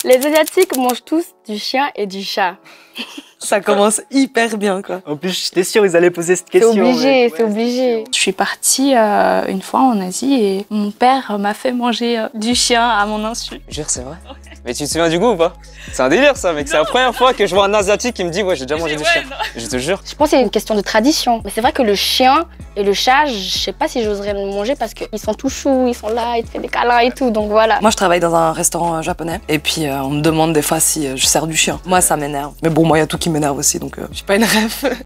Les Asiatiques mangent tous du chien et du chat. Ça commence hyper bien, quoi. En plus, j'étais sûr qu'ils allaient poser cette question. C'est obligé, c'est obligé. Je suis partie une fois en Asie et mon père m'a fait manger du chien à mon insu. Jure, c'est vrai. Mais tu te souviens du goût ou pas? C'est un délire ça, mec. C'est la première fois que je vois un Asiatique qui me dit ouais, j'ai déjà mangé du chien. Je te jure. Je pense que c'est une question de tradition. Mais c'est vrai que le chien et le chat, je sais pas si j'oserais le manger parce qu'ils sont tout choux, ils sont là, ils te font des câlins et tout, donc voilà. Moi, je travaille dans un restaurant japonais et puis on me demande des fois si je sers du chien. Moi, ça m'énerve. Mais bon, moi, il y a tout qui m'énerve aussi, donc je suis pas une ref.